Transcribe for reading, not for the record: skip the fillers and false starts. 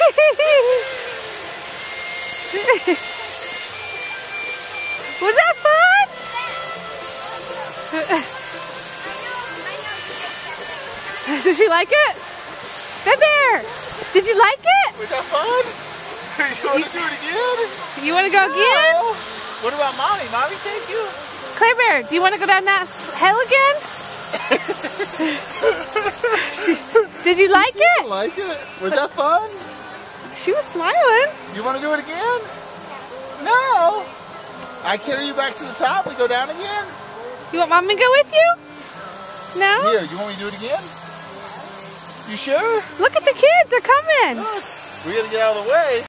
Was that fun? Did you like it? Good Bear, did you like it? Was that fun? You want to do it again? You want to go again? What about Mommy? Mommy take you? Claire Bear, do you want to go down that hill again? Did you like it? Like it? Was that fun? She was smiling. You want to do it again? No. I carry you back to the top. We go down again. You want Mommy to go with you? No? Here, you want me to do it again? You sure? Look at the kids, they're coming. Look, we gotta get out of the way.